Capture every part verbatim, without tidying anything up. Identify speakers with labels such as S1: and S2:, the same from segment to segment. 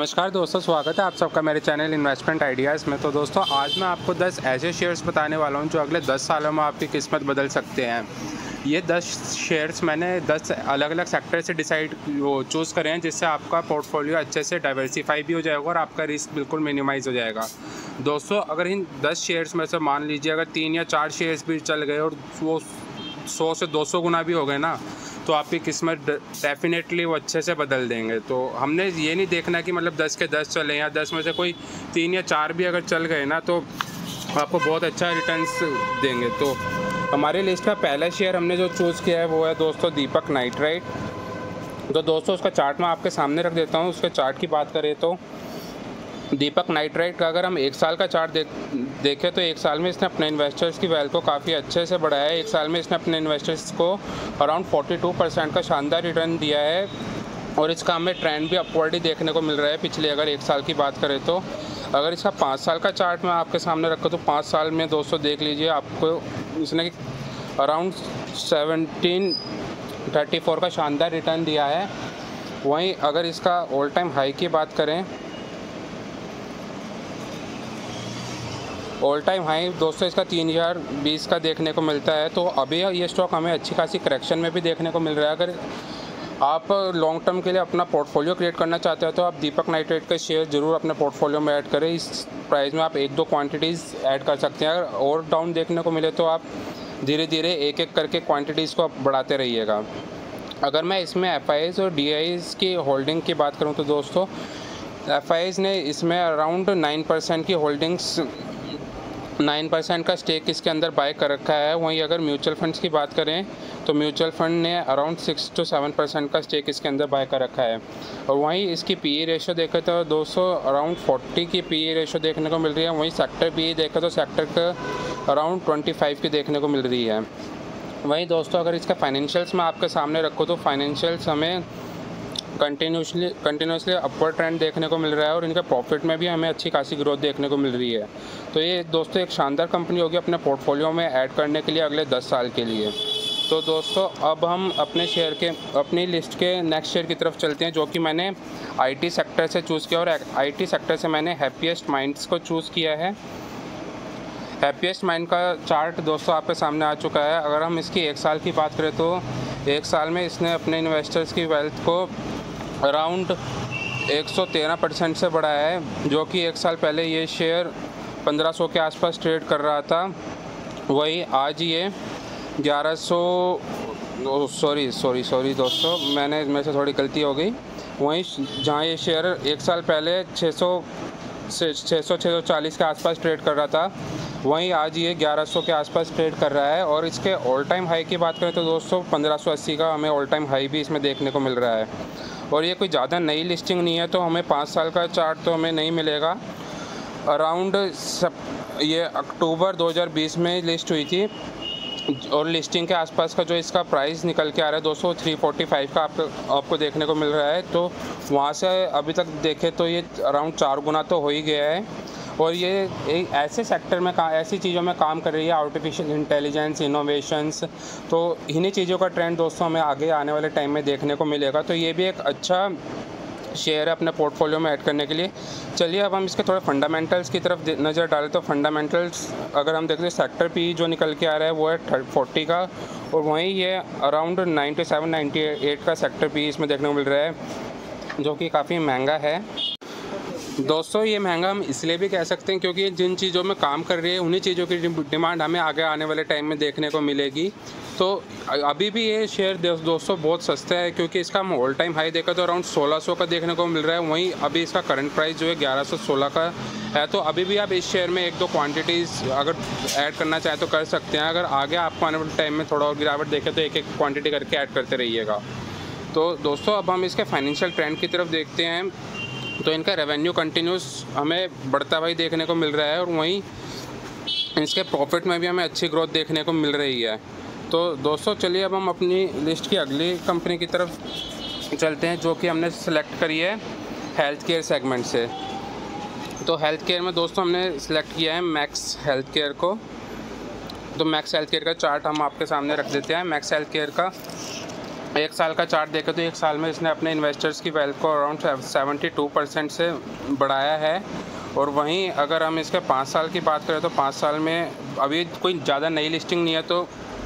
S1: नमस्कार दोस्तों, स्वागत है आप सबका मेरे चैनल इन्वेस्टमेंट आइडियाज़ में। तो दोस्तों आज मैं आपको दस ऐसे शेयर्स बताने वाला हूं जो अगले दस सालों में आपकी किस्मत बदल सकते हैं। ये दस शेयर्स मैंने दस अलग अलग सेक्टर से डिसाइड वो चूज़ करे हैं, जिससे आपका पोर्टफोलियो अच्छे से डाइवर्सिफाई भी हो जाएगा और आपका रिस्क बिल्कुल मिनिमाइज़ हो जाएगा। दोस्तों अगर इन दस शेयर्स में से मान लीजिए अगर तीन या चार शेयर्स भी चल गए और वो सौ से दो सौ गुना भी हो गए ना, तो आपकी किस्मत डेफिनेटली वो अच्छे से बदल देंगे। तो हमने ये नहीं देखना कि मतलब दस के दस चले या दस में से कोई तीन या चार भी अगर चल गए ना, तो आपको बहुत अच्छा रिटर्न्स देंगे। तो हमारी लिस्ट का पहला शेयर हमने जो चूज़ किया है वो है दोस्तों दीपक नाइट्राइट। तो दोस्तों उसका चार्ट मैं आपके सामने रख देता हूँ। उसके चार्ट की बात करें तो दीपक नाइट्राइट का अगर हम एक साल का चार्ट देख देखें तो एक साल में इसने अपने इन्वेस्टर्स की वेल्थ को काफ़ी अच्छे से बढ़ाया है। एक साल में इसने अपने इन्वेस्टर्स को अराउंड बयालीस परसेंट का शानदार रिटर्न दिया है और इसका हमें ट्रेंड भी अपवर्ड ही देखने को मिल रहा है पिछले अगर एक साल की बात करें तो। अगर इसका पाँच साल का चार्ट मैं आपके सामने रखूँ तो पाँच साल में दोस्तों देख लीजिए आपको इसने अराउंड सेवनटीन थर्टी फोर का शानदार रिटर्न दिया है। वहीं अगर इसका ऑल टाइम हाई की बात करें, ऑल टाइम हाई दोस्तों इसका तीन हज़ार बीस का देखने को मिलता है। तो अभी ये स्टॉक हमें अच्छी खासी करेक्शन में भी देखने को मिल रहा है। अगर आप लॉन्ग टर्म के लिए अपना पोर्टफोलियो क्रिएट करना चाहते हो तो आप दीपक नाइट्राइट का शेयर ज़रूर अपने पोर्टफोलियो में ऐड करें। इस प्राइस में आप एक दो क्वांटिटीज़ ऐड कर सकते हैं। अगर और डाउन देखने को मिले तो आप धीरे धीरे एक एक करके क्वान्टिटीज़ को बढ़ाते रहिएगा। अगर मैं इसमें एफ आई आईज़ और डी आई आईज़ की होल्डिंग की बात करूँ तो दोस्तों एफ आई आईज़ ने इसमें अराउंड नाइन परसेंट की होल्डिंग्स नाइन परसेंट का स्टेक इसके अंदर बाय कर रखा है। वहीं अगर म्यूचुअल फंड्स की बात करें तो म्यूचुअल फंड ने around six to seven percent का स्टेक इसके अंदर बाय कर रखा है। और वहीं इसकी पी ई रेशो देखें तो दोस्तों अराउंड फोर्टी की पी ई रेशो देखने को मिल रही है। वहीं सेक्टर पी ई देखें तो सेक्टर का अराउंड ट्वेंटी फाइव की देखने को मिल रही है। वहीं दोस्तों अगर इसका फाइनेंशियल्स मैं आपके सामने रखूँ तो फाइनेंशियल्स हमें कंटिन्यूसली कंटिन्यूसली अपवर्ड ट्रेंड देखने को मिल रहा है और इनके प्रॉफिट में भी हमें अच्छी खासी ग्रोथ देखने को मिल रही है। तो ये दोस्तों एक शानदार कंपनी होगी अपने पोर्टफोलियो में ऐड करने के लिए अगले दस साल के लिए। तो दोस्तों अब हम अपने शेयर के अपनी लिस्ट के नेक्स्ट शेयर की तरफ चलते हैं, जो कि मैंने आईटी सेक्टर से चूज़ किया और आईटी सेक्टर से मैंने हैप्पीएस्ट माइंड्स को चूज़ किया है। हैप्पीएस्ट माइंड का चार्ट दोस्तों आपके सामने आ चुका है। अगर हम इसकी एक साल की बात करें तो एक साल में इसने अपने इन्वेस्टर्स की वेल्थ को अराउंड एक सौ तेरह परसेंट से बढ़ाया है, जो कि एक साल पहले ये शेयर पंद्रह सौ के आसपास ट्रेड कर रहा था। वही आज ये ग्यारह सौ सॉरी सॉरी सॉरी दोस्तों मैंने इसमें से थोड़ी गलती हो गई। वहीं जहाँ ये शेयर एक साल पहले छः सौ से छः सौ छः सौ चालीस के आसपास ट्रेड कर रहा था, वहीं आज ये ग्यारह सौ के आसपास ट्रेड कर रहा है। और इसके ऑल टाइम हाई की बात करें तो दोस्तों पंद्रह सौ अस्सी का हमें ऑल टाइम हाई भी इसमें देखने को मिल रहा है। और ये कोई ज़्यादा नई लिस्टिंग नहीं है, तो हमें पाँच साल का चार्ट तो हमें नहीं मिलेगा। अराउंड सब ये अक्टूबर दो हज़ार बीस में लिस्ट हुई थी और लिस्टिंग के आसपास का जो इसका प्राइस निकल के आ रहा है दोस्तों थ्री फोर्टी फाइव का आपको आपको देखने को मिल रहा है। तो वहाँ से अभी तक देखें तो ये अराउंड चार गुना तो हो ही गया है। और ये एक ऐसे सेक्टर में का ऐसी चीज़ों में काम कर रही है, आर्टिफिशियल इंटेलिजेंस, इनोवेशंस। तो इन्हीं चीज़ों का ट्रेंड दोस्तों हमें आगे आने वाले टाइम में देखने को मिलेगा। तो ये भी एक अच्छा शेयर है अपने पोर्टफोलियो में ऐड करने के लिए। चलिए अब हम इसके थोड़े फंडामेंटल्स की तरफ नज़र डालें। तो फंडामेंटल्स अगर हम देखते हैं सेक्टर पी जो निकल के आ रहा है वो है थर्ड फोर्टी का, और वहीं ये around ninety seven ninety eight का सेक्टर पी इसमें देखने को मिल रहा है, जो कि काफ़ी महंगा है। दोस्तों ये महंगा हम इसलिए भी कह सकते हैं क्योंकि जिन चीज़ों में काम कर रही है उन्हीं चीज़ों की डिमांड हमें आगे आने वाले टाइम में देखने को मिलेगी। तो अभी भी ये शेयर दोस्तों बहुत सस्ता है, क्योंकि इसका हम ऑल टाइम हाई देखा तो अराउंड सोलह सौ का देखने को मिल रहा है। वहीं अभी इसका करंट प्राइस जो है ग्यारह सौ सोलह का है। तो अभी भी आप इस शेयर में एक दो क्वांटिटीज़ अगर ऐड करना चाहें तो कर सकते हैं। अगर आगे आपको आने वाले टाइम में थोड़ा और गिरावट देखें तो एक एक क्वान्टिटी करके ऐड करते रहिएगा। तो दोस्तों अब हम इसके फाइनेंशियल ट्रेंड की तरफ देखते हैं। तो इनका रेवेन्यू कंटिन्यूस हमें बढ़ता हुआ देखने को मिल रहा है और वहीं इसके प्रॉफिट में भी हमें अच्छी ग्रोथ देखने को मिल रही है। तो दोस्तों चलिए अब हम अपनी लिस्ट की अगली कंपनी की तरफ चलते हैं, जो कि हमने सेलेक्ट करी है हेल्थ केयर सेगमेंट से। तो हेल्थ केयर में दोस्तों हमने सेलेक्ट किया है मैक्स हेल्थ केयर को। तो मैक्स हेल्थ केयर का चार्ट हम आपके सामने रख देते हैं। मैक्स हेल्थ केयर का एक साल का चार्ट देखें तो एक साल में इसने अपने इन्वेस्टर्स की वेल्थ को अराउंड सेवेंटी टू परसेंट से बढ़ाया है। और वहीं अगर हम इसके पाँच साल की बात करें तो पाँच साल में अभी कोई ज़्यादा नई लिस्टिंग नहीं है, तो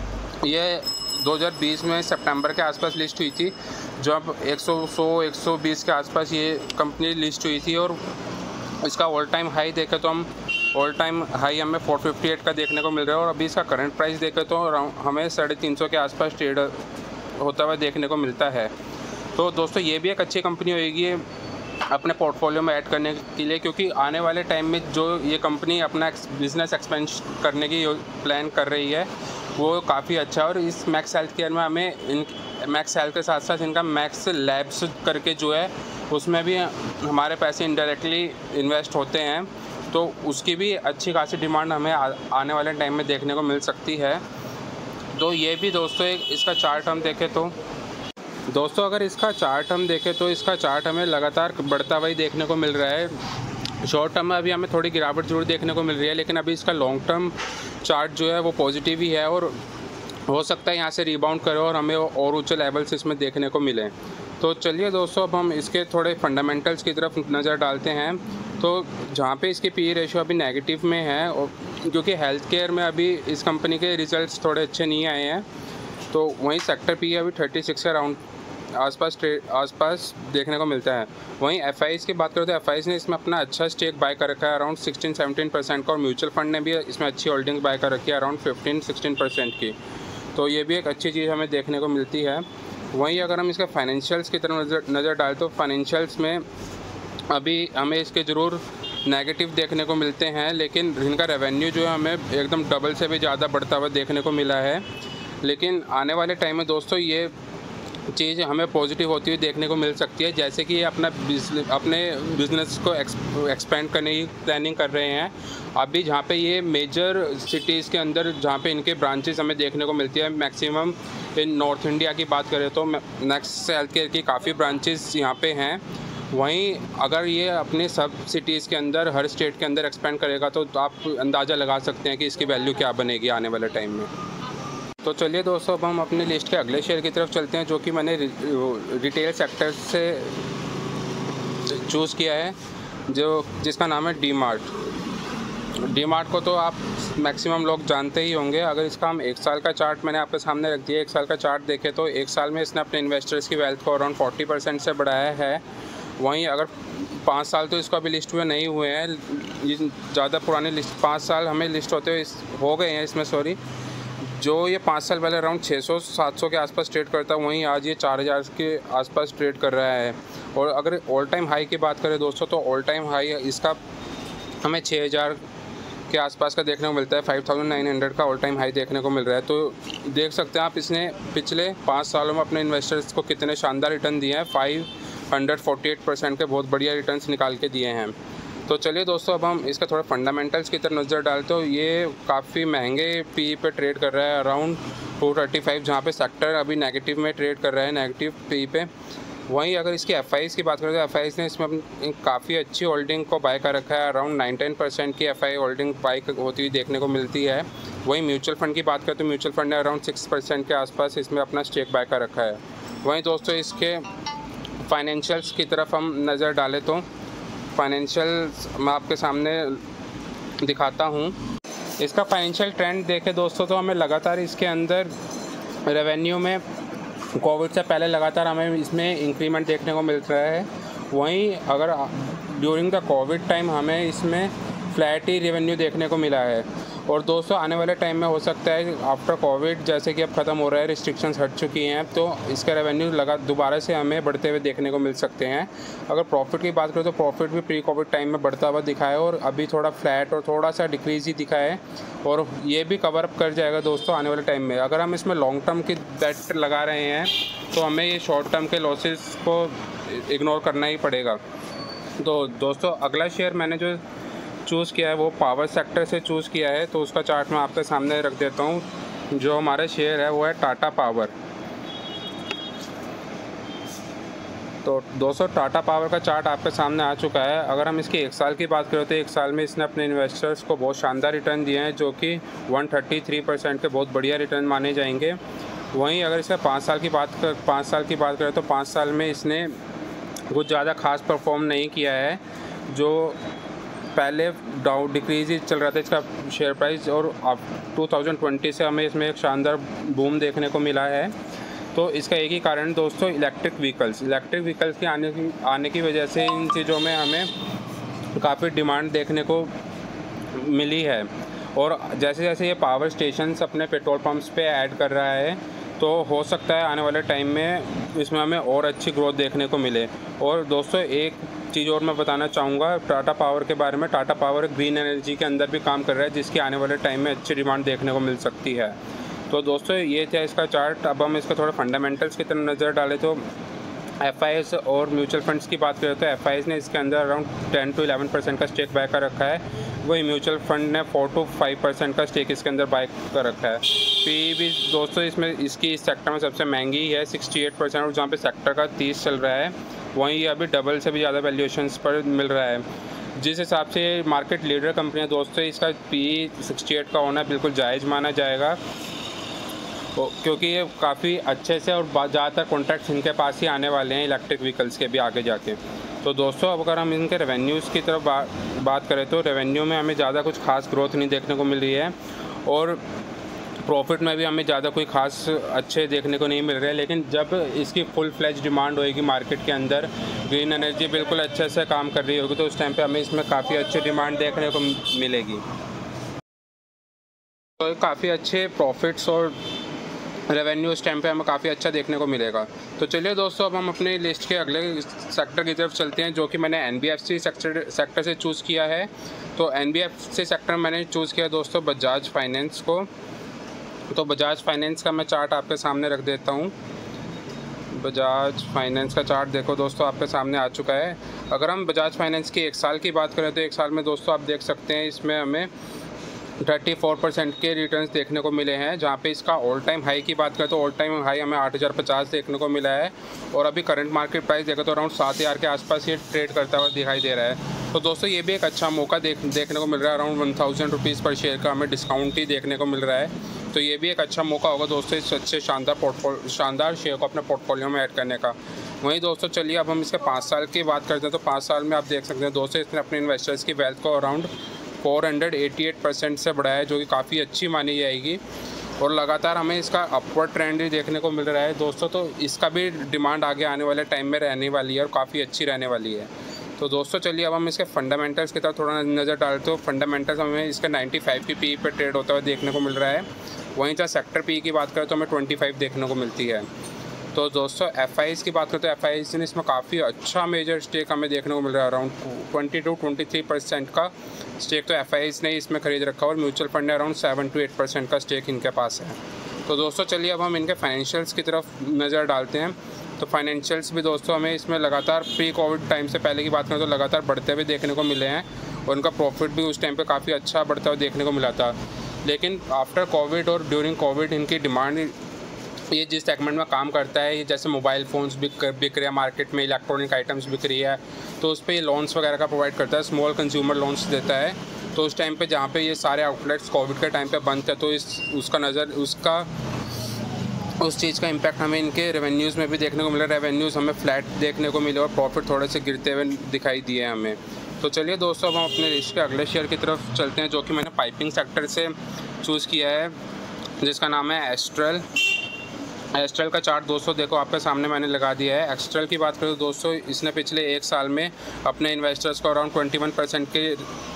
S1: ये दो हज़ार बीस में सितंबर के आसपास लिस्ट हुई थी, जब एक सौ एक सौ बीस के आसपास ये कंपनी लिस्ट हुई थी। और इसका ऑल टाइम हाई देखें तो हम ऑल टाइम हाई हमें चार सौ अट्ठावन का देखने को मिल रहा है, और अभी इसका करंट प्राइस देखें तो हमें साढ़े तीन सौ के आसपास ट्रेड होता हुआ देखने को मिलता है। तो दोस्तों ये भी एक अच्छी कंपनी होगी अपने पोर्टफोलियो में ऐड करने के लिए, क्योंकि आने वाले टाइम में जो ये कंपनी अपना बिज़नेस एक्सपेंशन करने की प्लान कर रही है वो काफ़ी अच्छा है। और इस मैक्स हेल्थ केयर में हमें इन मैक्स हेल्थ के साथ साथ इनका मैक्स लैब्स करके जो है उसमें भी हमारे पैसे इनडायरेक्टली इन्वेस्ट होते हैं, तो उसकी भी अच्छी खासी डिमांड हमें आ, आने वाले टाइम में देखने को मिल सकती है। तो ये भी दोस्तों एक इसका चार्ट हम देखें तो दोस्तों अगर इसका चार्ट हम देखें तो इसका चार्ट हमें लगातार बढ़ता हुआ ही देखने को मिल रहा है। शॉर्ट टर्म में अभी हमें थोड़ी गिरावट जरूर देखने को मिल रही है, लेकिन अभी इसका लॉन्ग टर्म चार्ट जो है वो पॉजिटिव ही है, और हो सकता है यहाँ से रिबाउंड करे और हमें और ऊंचे लेवल्स इसमें देखने को मिले। तो चलिए दोस्तों अब हम इसके थोड़े फंडामेंटल्स की तरफ नज़र डालते हैं। तो जहाँ पे इसकी पी रेशियो अभी नेगेटिव में है, और क्योंकि हेल्थ केयर में अभी इस कंपनी के रिजल्ट्स थोड़े अच्छे नहीं आए हैं, तो वहीं सेक्टर पी अभी छत्तीस के अराउंड आसपास आसपास देखने को मिलता है। वहीं एफ आई की बात करें तो एफ आई ने इसमें अपना अच्छा स्टेक बाय कर रखा है अराउंड सिक्सटीन सेवनटीन परसेंट का, और म्यूचुअल फंड ने भी इसमें अच्छी होल्डिंग्स बाय कर रखी है अराउंड फिफ्टीन सिक्सटीन परसेंट की। तो ये भी एक अच्छी चीज़ हमें देखने को मिलती है। वहीं अगर हम इसके फाइनेंशियल्स की तरफ नज़र नज़र डालें तो फाइनेंशियल्स में अभी हमें इसके ज़रूर नेगेटिव देखने को मिलते हैं, लेकिन इनका रेवेन्यू जो है हमें एकदम डबल से भी ज़्यादा बढ़ता हुआ देखने को मिला है। लेकिन आने वाले टाइम में दोस्तों ये चीज़ हमें पॉजिटिव होती हुई देखने को मिल सकती है, जैसे कि ये अपना बिजनेस अपने बिज़नेस को एक्सपेंड करने की प्लानिंग कर रहे हैं। अभी जहाँ पे ये मेजर सिटीज़ के अंदर जहाँ पे इनके ब्रांचेस हमें देखने को मिलती है, मैक्सिमम इन नॉर्थ इंडिया की बात करें तो मैक्स हेल्थ केयर की काफ़ी ब्रांचेस यहाँ पे हैं। वहीं अगर ये अपने सब सिटीज़ के अंदर हर स्टेट के अंदर एक्सपेंड करेगा तो आप अंदाज़ा लगा सकते हैं कि इसकी वैल्यू क्या बनेगी आने वाले टाइम में। तो चलिए दोस्तों अब हम अपने लिस्ट के अगले शेयर की तरफ चलते हैं, जो कि मैंने रिटेल सेक्टर से चूज़ किया है, जो जिसका नाम है डी मार्ट। डी मार्ट को तो आप मैक्सिमम लोग जानते ही होंगे। अगर इसका हम एक साल का चार्ट मैंने आपके सामने रख दिया, एक साल का चार्ट देखें तो एक साल में इसने अपने इन्वेस्टर्स की वेल्थ को अराउंड फोर्टी परसेंट से बढ़ाया है। वहीं अगर पाँच साल तो इसको अभी लिस्ट हुए नहीं हुए हैं, ये ज़्यादा पुराने लिस्ट पाँच साल हमें लिस्ट होते हुए हो गए हैं इसमें, सॉरी। जो ये पाँच साल पहले अराउंड छः सौ सात सौ के आसपास ट्रेड करता है, वहीं आज ये चार हज़ार के आसपास ट्रेड कर रहा है। और अगर ऑल टाइम हाई की बात करें दोस्तों तो ऑल टाइम हाई इसका हमें छः हज़ार के आसपास का देखने को मिलता है, फाइव थाउजेंड नाइन हंड्रेड का ऑल टाइम हाई देखने को मिल रहा है। तो देख सकते हैं आप इसने पिछले पाँच सालों में अपने इन्वेस्टर्स को कितने शानदार रिटर्न दिए हैं, five hundred forty eight percent के बहुत बढ़िया रिटर्न्स निकाल के दिए हैं। तो चलिए दोस्तों अब हम इसके थोड़े फंडामेंटल्स की तरफ नज़र डालते हो। ये काफ़ी महंगे पी पे ट्रेड कर रहा है अराउंड टू थर्टी फाइव, जहाँ पे सेक्टर अभी नेगेटिव में ट्रेड कर रहा है, नेगेटिव पी पे। वहीं अगर इसकी एफ आई की बात करें तो एफ आई ने इसमें काफ़ी अच्छी होल्डिंग को बाय कर रखा है, अराउंड नाइन परसेंट की एफ आई होल्डिंग बाय होती हुई देखने को मिलती है। वहीं म्यूचुअल फंड की बात करें तो म्यूचुअल फंड ने अराउंड सिक्स परसेंट के आसपास इसमें अपना स्टेक बाय कर रखा है। वहीं दोस्तों इसके फाइनेंशियल्स की तरफ हम नज़र डालें तो फाइनेंशियल मैं आपके सामने दिखाता हूँ। इसका फाइनेंशियल ट्रेंड देखें दोस्तों तो हमें लगातार इसके अंदर रेवेन्यू में कोविड से पहले लगातार हमें इसमें इंक्रीमेंट देखने को मिल रहा है। वहीं अगर ड्यूरिंग द कोविड टाइम हमें इसमें फ्लैट ही रेवेन्यू देखने को मिला है। और दोस्तों आने वाले टाइम में हो सकता है आफ्टर कोविड जैसे कि अब ख़त्म हो रहा है, रिस्ट्रिक्शंस हट चुकी हैं, तो इसका रेवेन्यू लगा दोबारा से हमें बढ़ते हुए देखने को मिल सकते हैं। अगर प्रॉफिट की बात करें तो प्रॉफिट भी प्री कोविड टाइम में बढ़ता हुआ दिखा है, और अभी थोड़ा फ्लैट और थोड़ा सा डिक्रीज़ ही दिखा है, और ये भी कवर अप कर जाएगा दोस्तों आने वाले टाइम में। अगर हम इसमें लॉन्ग टर्म की बेट लगा रहे हैं तो हमें ये शॉर्ट टर्म के लॉसेस को इग्नोर करना ही पड़ेगा। तो दोस्तों अगला शेयर मैंने जो चूज़ किया है वो पावर सेक्टर से चूज़ किया है, तो उसका चार्ट मैं आपके सामने रख देता हूँ। जो हमारा शेयर है वो है टाटा पावर। तो दोस्तों टाटा पावर का चार्ट आपके सामने आ चुका है। अगर हम इसकी एक साल की बात करें तो एक साल में इसने अपने इन्वेस्टर्स को बहुत शानदार रिटर्न दिए हैं, जो कि एक सौ तैंतीस परसेंट के बहुत बढ़िया रिटर्न माने जाएंगे। वहीं अगर इसका पाँच साल की बात कर पाँच साल की बात करें तो पाँच साल में इसने कुछ ज़्यादा खास परफॉर्म नहीं किया है। जो पहले डाउन डिक्रीज ही चल रहा था इसका शेयर प्राइस, और अब टू थाउजेंड ट्वेंटी से हमें इसमें एक शानदार बूम देखने को मिला है। तो इसका एक ही कारण दोस्तों इलेक्ट्रिक व्हीकल्स इलेक्ट्रिक व्हीकल्स के आने की आने की वजह से इन चीज़ों में हमें काफ़ी डिमांड देखने को मिली है। और जैसे जैसे ये पावर स्टेशंस अपने पेट्रोल पंप्स पे ऐड कर रहा है, तो हो सकता है आने वाले टाइम में इसमें हमें और अच्छी ग्रोथ देखने को मिले। और दोस्तों एक चीज़ और मैं बताना चाहूँगा टाटा पावर के बारे में। टाटा पावर ग्रीन एनर्जी के अंदर भी काम कर रहा है, जिसकी आने वाले टाइम में अच्छी डिमांड देखने को मिल सकती है। तो दोस्तों ये था इसका चार्ट। अब हम इसका थोड़ा फंडामेंटल्स की तरफ नज़र डालें तो एफ आई एस और म्यूचुअल फंड्स की बात करें तो एफ आई एस ने इसके अंदर around ten to eleven percent का स्टेक बाय कर रखा है, वही म्यूचुअल फंड ने फोर टू फाइव परसेंट का स्टेक इसके अंदर बाय कर रखा है। पी भी दोस्तों इसमें इसकी इस सेक्टर में सबसे महंगी है सिक्सटी एट परसेंट, और जहाँ पे सेक्टर का तीस चल रहा है वहीं ये अभी डबल से भी ज़्यादा वैल्यूएशंस पर मिल रहा है। जिस हिसाब से मार्केट लीडर कंपनियाँ दोस्तों इसका पी सिक्सटी एट का होना बिल्कुल जायज़ माना जाएगा, क्योंकि ये काफ़ी अच्छे से और ज़्यादातर कॉन्ट्रैक्ट्स इनके पास ही आने वाले हैं इलेक्ट्रिक व्हीकल्स के भी आगे जाके। तो दोस्तों अब अगर हम इनके रेवेन्यूज़ की तरफ बा, बात करें तो रेवेन्यू में हमें ज़्यादा कुछ खास ग्रोथ नहीं देखने को मिल रही है, और प्रॉफिट में भी हमें ज़्यादा कोई खास अच्छे देखने को नहीं मिल रहे हैं। लेकिन जब इसकी फुल फ्लैज डिमांड होएगी मार्केट के अंदर, ग्रीन एनर्जी बिल्कुल अच्छे से काम कर रही होगी, तो उस टाइम पे हमें इसमें काफ़ी अच्छी डिमांड देखने को मिलेगी। तो काफ़ी अच्छे प्रॉफिट्स और रेवेन्यू इस टाइम पे हमें काफ़ी अच्छा देखने को मिलेगा। तो चलिए दोस्तों अब हम अपने लिस्ट के अगले सेक्टर की तरफ चलते हैं, जो कि मैंने N B F C sector sector से चूज़ किया है। तो N B F C sector मैंने चूज़ किया दोस्तों बजाज फाइनेंस को। तो बजाज फाइनेंस का मैं चार्ट आपके सामने रख देता हूँ। बजाज फाइनेंस का चार्ट देखो दोस्तों आपके सामने आ चुका है। अगर हम बजाज फाइनेंस की एक साल की बात करें तो एक साल में दोस्तों आप देख सकते हैं इसमें हमें चौंतीस परसेंट के रिटर्न्स देखने को मिले हैं। जहाँ पे इसका ऑल टाइम हाई की बात करें तो ऑल टाइम हाई हमें आठ हज़ार पचास देखने को मिला है, और अभी करंट मार्केट प्राइस देखो तो अराउंड सात हज़ार के आसपास ये ट्रेड करता हुआ दिखाई दे रहा है। तो दोस्तों ये भी एक अच्छा मौका देख देखने को मिल रहा है। अराउंड वन थाउजेंड रुपीज़ पर शेयर का हमें डिस्काउंट ही देखने को मिल रहा है। तो ये भी एक अच्छा मौका होगा दोस्तों इस अच्छे शानदार पोर्टफोलियो शानदार शेयर को अपने पोर्टफोलियो में ऐड करने का। वहीं दोस्तों चलिए अब हम इसके पाँच साल की बात करते हैं। तो पाँच साल में आप देख सकते हैं दोस्तों इसने अपने इन्वेस्टर्स की वेल्थ को around four hundred eighty eight percent से बढ़ाया है, जो कि काफ़ी अच्छी मानी जाएगी। और लगातार हमें इसका अपवर्ड ट्रेंड ही देखने को मिल रहा है दोस्तों। तो इसका भी डिमांड आगे आने वाले टाइम में रहने वाली है और काफ़ी अच्छी रहने वाली है। तो दोस्तों चलिए अब हम इसके फंडामेंटल्स की तरफ थोड़ा नज़र डालते हो। फंडामेंटल्स हमें इसका नाइन्टी फाइव की पी पे ट्रेड होता हुआ देखने को मिल रहा है। वहीं जहाँ सेक्टर पी की बात करें तो हमें ट्वेंटी फाइव देखने को मिलती है। तो दोस्तों एफ आई एस की बात करें तो एफ आई एस ने इसमें काफ़ी अच्छा मेजर स्टेक हमें देखने को मिल रहा है। Around twenty two twenty three percent का स्टेक तो एफ आई एस ने इसमें खरीद रखा है, और म्यूचुअल फंड ने around seven to eight percent का स्टेक इनके पास है। तो दोस्तों चलिए अब हम इनके फाइनेंशियल्स की तरफ नज़र डालते हैं। तो फाइनेंशियल्स भी दोस्तों हमें इसमें लगातार प्री कोविड टाइम से पहले की बात करें तो लगातार बढ़ते हुए देखने को मिले हैं, और उनका प्रॉफिट भी उस टाइम पे काफ़ी अच्छा बढ़ता हुआ देखने को मिला था। लेकिन आफ्टर कोविड और ड्यूरिंग कोविड इनकी डिमांड, ये जिस सेगमेंट में काम करता है, ये जैसे मोबाइल फ़ोन्स बिक बिक रहे हैं मार्केट में, इलेक्ट्रॉनिक आइटम्स बिक रही है, तो उस पर ये लोन्स वगैरह का प्रोवाइड करता है, स्मॉल कंज्यूमर लोन्स देता है। तो उस टाइम पे जहाँ पे ये सारे आउटलेट्स कोविड के टाइम पे बंद थे, तो इस उसका नज़र उसका उस चीज़ का इम्पैक्ट हमें इनके रेवेन्यूज़ में भी देखने को मिला। रेवेन्यूज़ हमें फ्लैट देखने को मिले और प्रॉफिट थोड़े से गिरते हुए दिखाई दिए हमें। तो चलिए दोस्तों अब हम अपने लिस्ट के अगले शेयर की तरफ चलते हैं, जो कि मैंने पाइपिंग सेक्टर से चूज़ किया है, जिसका नाम है एस्ट्रल। एस्ट्रल का चार्ट दोस्तों देखो आपके सामने मैंने लगा दिया है। एस्ट्रल की बात करें तो दोस्तों इसने पिछले एक साल में अपने इन्वेस्टर्स को अराउंड ट्वेंटी वन परसेंट के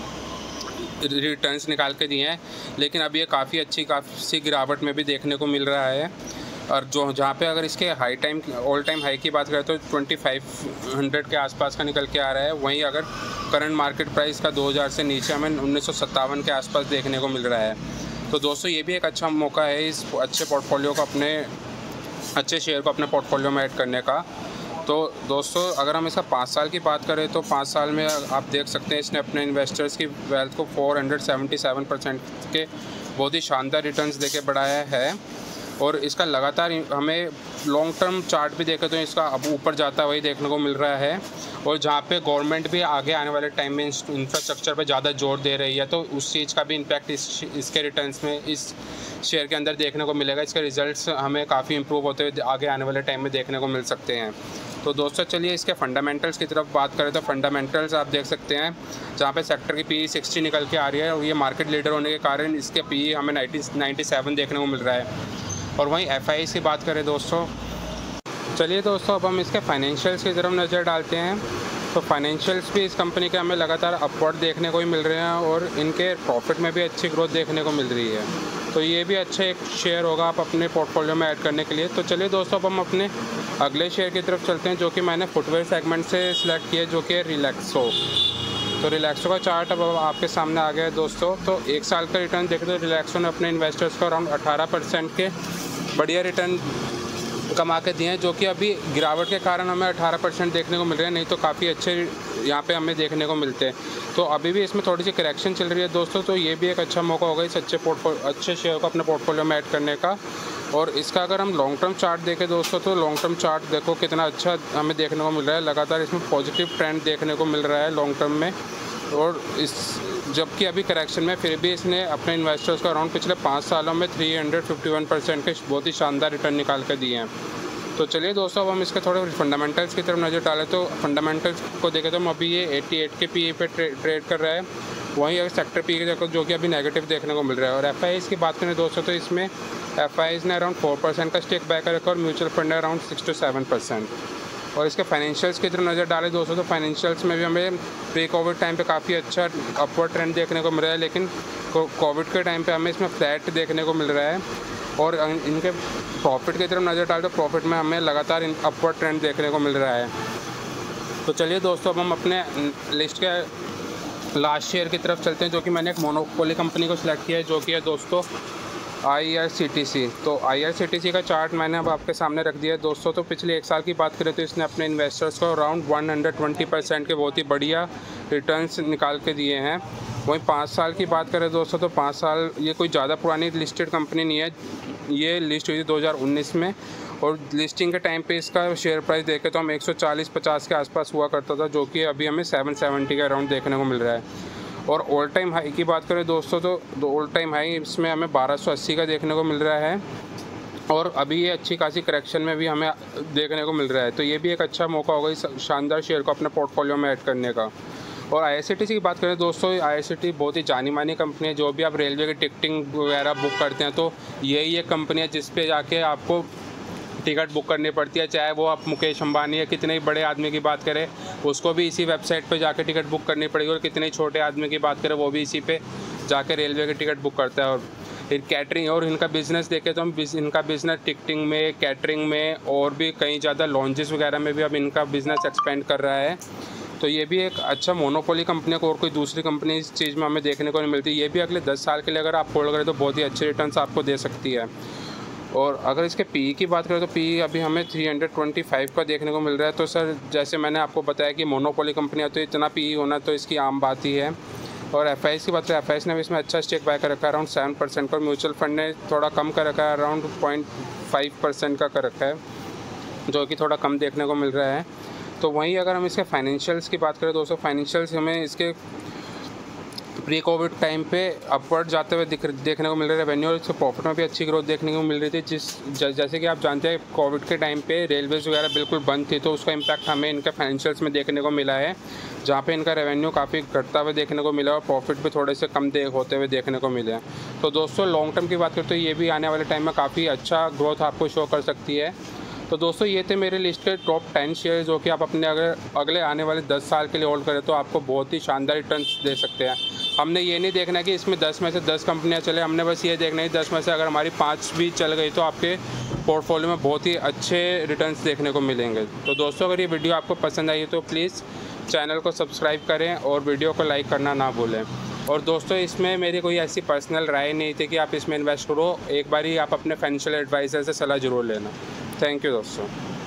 S1: रिटर्न्स निकाल के दिए हैं, लेकिन अब ये काफ़ी अच्छी काफ़ी गिरावट में भी देखने को मिल रहा है। और जो जहाँ पे अगर इसके high time all time high की बात करें तो ट्वेंटी फाइव हंड्रेड के आसपास का निकल के आ रहा है। वहीं अगर करंट मार्केट प्राइस का दो हज़ार से नीचे हमें उन्नीस सौ सत्तावन के आसपास देखने को मिल रहा है। तो दोस्तों ये भी एक अच्छा मौका है इस अच्छे पोर्टफोलियो को अपने अच्छे शेयर को अपने पोर्टफोलियो में ऐड करने का। तो दोस्तों अगर हम इसका पाँच साल की बात करें तो पाँच साल में आप देख सकते हैं इसने अपने इन्वेस्टर्स की वेल्थ को four hundred seventy seven percent के बहुत ही शानदार रिटर्न्स देके बढ़ाया है। और इसका लगातार हमें लॉन्ग टर्म चार्ट भी देखें तो इसका अब ऊपर जाता वही देखने को मिल रहा है। और जहाँ पे गवर्नमेंट भी आगे आने वाले टाइम में इंफ्रास्ट्रक्चर पे ज़्यादा जोर दे रही है तो उस चीज़ का भी इम्पैक्ट इस इसके रिटर्न्स में इस शेयर के अंदर देखने को मिलेगा। इसके रिजल्ट्स हमें काफ़ी इंप्रूव होते हुए आगे आने वाले टाइम में देखने को मिल सकते हैं। तो दोस्तों चलिए इसके फंडामेंटल्स की तरफ बात करें तो फंडामेंटल्स आप देख सकते हैं जहाँ पे सेक्टर की पी सिक्सटी निकल के आ रही है और ये मार्केट लीडर होने के कारण इसके पी हमें नाइन्टी सेवन देखने को मिल रहा है। और वहीं एफ आई की बात करें दोस्तों, चलिए दोस्तों अब हम इसके फाइनेंशियल्स की तरफ नज़र डालते हैं। तो फाइनेंशियल्स भी इस कंपनी के हमें लगातार अपवर्ड देखने को ही मिल रहे हैं और इनके प्रॉफिट में भी अच्छी ग्रोथ देखने को मिल रही है। तो ये भी अच्छा एक शेयर होगा आप अपने पोर्टफोलियो में ऐड करने के लिए। तो चलिए दोस्तों अब हम अपने अगले शेयर की तरफ चलते हैं जो कि मैंने फुटवेयर सेगमेंट से सिलेक्ट किया जो कि है रिलैक्सो। तो रिलैक्सो का चार्ट अब आपके सामने आ गया है दोस्तों। तो एक साल का रिटर्न देखें तो रिलैक्सो ने अपने इन्वेस्टर्स को अराउंड अठारह परसेंट के बढ़िया रिटर्न कमा के दिए हैं, जो कि अभी गिरावट के कारण हमें अठारह परसेंट देखने को मिल रहे हैं, नहीं तो काफ़ी अच्छे यहाँ पे हमें देखने को मिलते हैं। तो अभी भी इसमें थोड़ी सी करेक्शन चल रही है दोस्तों, तो ये भी एक अच्छा मौका होगा इस अच्छे पोर्टफोलियो अच्छे शेयर को अपने पोर्टफोलियो में ऐड करने का। और इसका अगर हम लॉन्ग टर्म चार्ट देखें दोस्तों तो लॉन्ग टर्म चार्ट देखो कितना अच्छा हमें देखने को मिल रहा है। लगातार इसमें पॉजिटिव ट्रेंड देखने को मिल रहा है लॉन्ग टर्म में। और इस जबकि अभी करेक्शन में फिर भी इसने अपने इन्वेस्टर्स को अराउंड पिछले पाँच सालों में three hundred fifty one percent के बहुत ही शानदार रिटर्न निकाल कर दिए हैं। तो चलिए दोस्तों अब हम इसके थोड़े फंडामेंटल्स की तरफ नज़र डालें। तो फंडामेंटल्स को देखें तो हम अभी ये अट्ठासी के पी पे ट्रे, ट्रेड कर रहा है। वहीं अगर सेक्टर पी देखो जो कि अभी नेगेटिव देखने को मिल रहा है। और एफ आई की बात करें दोस्तों तो इसमें एफ आई ने अराउंड फोर परसेंट का स्टेक बाय कर रखा और म्यूचुअल फंड है around six to seven percent. और इसके फाइनेंशियल्स की तरफ नज़र डालें दोस्तों तो फाइनेंशियल्स में भी हमें प्री कोविड टाइम पे काफ़ी अच्छा अपवर्ड ट्रेंड देखने को मिल रहा है, लेकिन कोविड के टाइम पे हमें इसमें फ्लैट देखने को मिल रहा है। और इनके प्रॉफिट की तरफ नज़र डालें तो प्रॉफिट में हमें लगातार अपवर्ड ट्रेंड देखने को मिल रहा है। तो चलिए दोस्तों अब हम अपने लिस्ट के लास्ट शेयर की तरफ चलते हैं जो कि मैंने एक मोनोपोली कंपनी को सिलेक्ट किया है जो कि है दोस्तों I R C T C. तो I R C T C का चार्ट मैंने अब आपके सामने रख दिया है दोस्तों। तो पिछले एक साल की बात करें तो इसने अपने इन्वेस्टर्स को around one hundred twenty percent के बहुत ही बढ़िया रिटर्न्स निकाल के दिए हैं। वहीं पाँच साल की बात करें दोस्तों तो पाँच साल ये कोई ज़्यादा पुरानी लिस्टेड कंपनी नहीं है, ये लिस्ट हुई थी दो हज़ार उन्नीस में। और लिस्टिंग के टाइम पे इसका शेयर प्राइस देखें तो हम एक सौ चालीस पचास के आसपास हुआ करता था, जो कि अभी हमें सेवन सेवेंटी के अराउंड देखने को मिल रहा है। और ऑल टाइम हाई की बात करें दोस्तों तो ऑल टाइम हाई इसमें हमें बारह सौ अस्सी का देखने को मिल रहा है। और अभी ये अच्छी खासी करेक्शन में भी हमें देखने को मिल रहा है। तो ये भी एक अच्छा मौका होगा इस शानदार शेयर को अपने पोर्टफोलियो में ऐड करने का। और I R C T C की बात करें दोस्तों, I R C T C बहुत ही जानी मानी कंपनी है। जो भी आप रेलवे की टिकटिंग वगैरह बुक करते हैं तो यही एक कंपनी है जिस पे जाके आपको टिकट बुक करनी पड़ती है, चाहे वो आप मुकेश अंबानी या कितने ही बड़े आदमी की बात करें उसको भी इसी वेबसाइट पे जाके टिकट बुक करनी पड़ेगी, और कितने ही छोटे आदमी की बात करें वो भी इसी पे जाके रेलवे की टिकट बुक करता है। और फिर कैटरिंग और इनका बिज़नेस देखें तो हम इनका बिज़नेस टिकटिंग में, कैटरिंग में और भी कई ज़्यादा लॉन्चेस वगैरह में भी अब इनका बिज़नेस एक्सपेंड कर रहा है। तो ये भी एक अच्छा मोनोपोली कंपनी को और कोई दूसरी कंपनी इस चीज़ में हमें देखने को नहीं मिलती। ये भी अगले दस साल के लिए अगर आप होल्ड करें तो बहुत ही अच्छे रिटर्न्स आपको दे सकती है। और अगर इसके पी की बात करें तो पी अभी हमें थ्री हंड्रेड ट्वेंटी फाइव का देखने को मिल रहा है। तो सर जैसे मैंने आपको बताया कि मोनोपोली कंपनी है तो इतना पी होना तो इसकी आम बात ही है। और एफ आई की बात करें, एफ आई ने भी इसमें अच्छा स्टेक बाय कर रखा है अराउंड सेवन परसेंट पर। म्यूचुअल फंड ने थोड़ा कम कर रखा है, अराउंड पॉइंट फाइव परसेंट का कर रखा है, जो कि थोड़ा कम देखने को मिल रहा है। तो वहीं अगर हम इसके फाइनेंशियल्स की बात करें दोस्तों, फाइनेंशियल्स हमें इसके प्री कोविड टाइम पे अपवर्ड जाते हुए दिख देखने को मिल रहा है। रेवेन्यू और इसके प्रॉफिट में भी अच्छी ग्रोथ देखने को मिल रही थी। जिस जैसे कि आप जानते हैं कोविड के टाइम पे रेलवेज़ वगैरह बिल्कुल बंद थी, तो उसका इम्पैक्ट हमें इनके फाइनेंशियल्स में देखने को मिला है, जहाँ पे इनका रेवेन्यू काफ़ी घटता हुआ देखने को मिला और प्रॉफिट भी थोड़े से कम दे होते हुए देखने को मिले। तो दोस्तों लॉन्ग टर्म की बात करें तो ये भी आने वाले टाइम में काफ़ी अच्छा ग्रोथ आपको शो कर सकती है। तो दोस्तों ये थे मेरे लिस्ट के टॉप टेन शेयर जो कि आप अपने अगर अगले आने वाले दस साल के लिए होल्ड करें तो आपको बहुत ही शानदार रिटर्न्स दे सकते हैं। हमने ये नहीं देखना कि इसमें दस में से दस कंपनियां चले, हमने बस ये देखना है दस में से अगर हमारी पाँच भी चल गई तो आपके पोर्टफोलियो में बहुत ही अच्छे रिटर्न्स देखने को मिलेंगे। तो दोस्तों अगर ये वीडियो आपको पसंद आई तो प्लीज़ चैनल को सब्सक्राइब करें और वीडियो को लाइक करना ना भूलें। और दोस्तों इसमें मेरी कोई ऐसी पर्सनल राय नहीं थी कि आप इसमें इन्वेस्ट करो, एक बार ही आप अपने फाइनेंशियल एडवाइज़र से सलाह ज़रूर लेना। थैंक यू दोस्तों।